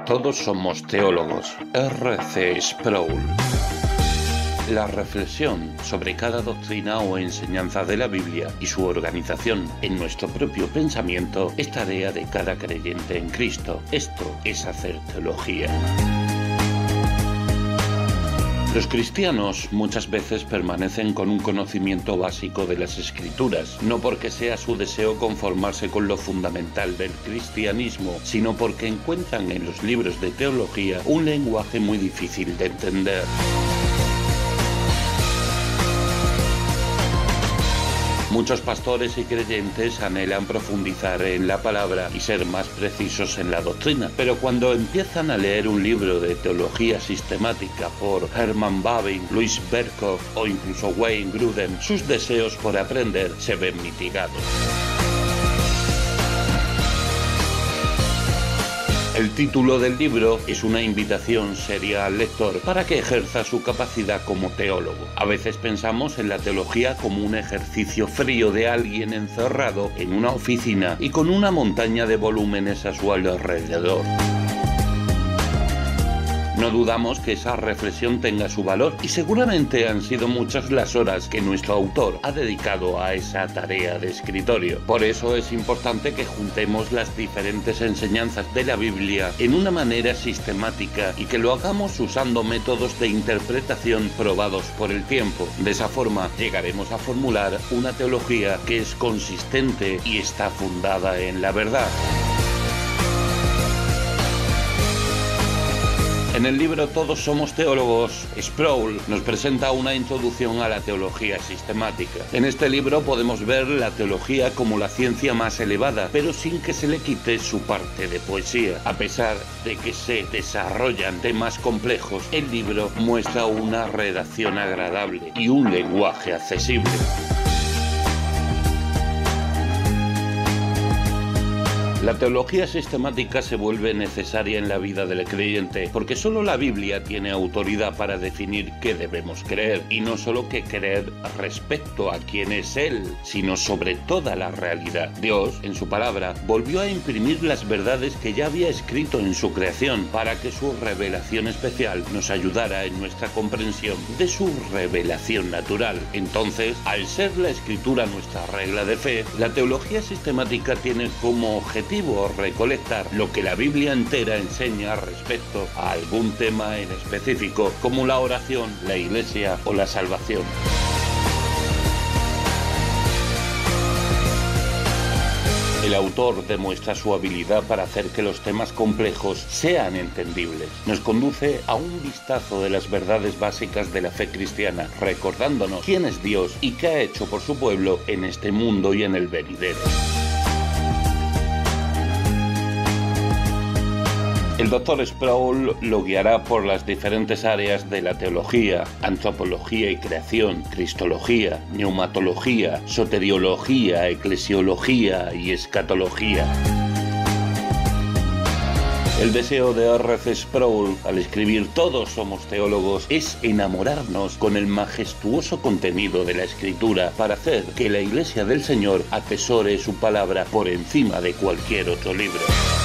Todos somos teólogos. R.C. Sproul. La reflexión sobre cada doctrina o enseñanza de la Biblia y su organización en nuestro propio pensamiento es tarea de cada creyente en Cristo. Esto es hacer teología. Los cristianos muchas veces permanecen con un conocimiento básico de las Escrituras, no porque sea su deseo conformarse con lo fundamental del cristianismo, sino porque encuentran en los libros de teología un lenguaje muy difícil de entender. Muchos pastores y creyentes anhelan profundizar en la palabra y ser más precisos en la doctrina, pero cuando empiezan a leer un libro de teología sistemática por Herman Bavinck, Louis Berkhof o incluso Wayne Grudem, sus deseos por aprender se ven mitigados. El título del libro es una invitación seria al lector para que ejerza su capacidad como teólogo. A veces pensamos en la teología como un ejercicio frío de alguien encerrado en una oficina y con una montaña de volúmenes a su alrededor. No dudamos que esa reflexión tenga su valor y seguramente han sido muchas las horas que nuestro autor ha dedicado a esa tarea de escritorio. Por eso es importante que juntemos las diferentes enseñanzas de la Biblia en una manera sistemática y que lo hagamos usando métodos de interpretación probados por el tiempo. De esa forma llegaremos a formular una teología que es consistente y está fundada en la verdad. En el libro Todos somos teólogos, Sproul nos presenta una introducción a la teología sistemática. En este libro podemos ver la teología como la ciencia más elevada, pero sin que se le quite su parte de poesía. A pesar de que se desarrollan temas complejos, el libro muestra una redacción agradable y un lenguaje accesible. La teología sistemática se vuelve necesaria en la vida del creyente porque solo la Biblia tiene autoridad para definir qué debemos creer, y no solo qué creer respecto a quién es Él, sino sobre toda la realidad. Dios, en su palabra, volvió a imprimir las verdades que ya había escrito en su creación para que su revelación especial nos ayudara en nuestra comprensión de su revelación natural. Entonces, al ser la Escritura nuestra regla de fe, la teología sistemática tiene como objetivo recolectar lo que la Biblia entera enseña respecto a algún tema en específico, como la oración, la Iglesia o la salvación. El autor demuestra su habilidad para hacer que los temas complejos sean entendibles. Nos conduce a un vistazo de las verdades básicas de la fe cristiana, recordándonos quién es Dios y qué ha hecho por su pueblo en este mundo y en el venidero. El Dr. Sproul lo guiará por las diferentes áreas de la teología: antropología y creación, cristología, neumatología, soteriología, eclesiología y escatología. El deseo de R.C. Sproul al escribir Todos somos teólogos es enamorarnos con el majestuoso contenido de la Escritura para hacer que la Iglesia del Señor atesore su palabra por encima de cualquier otro libro.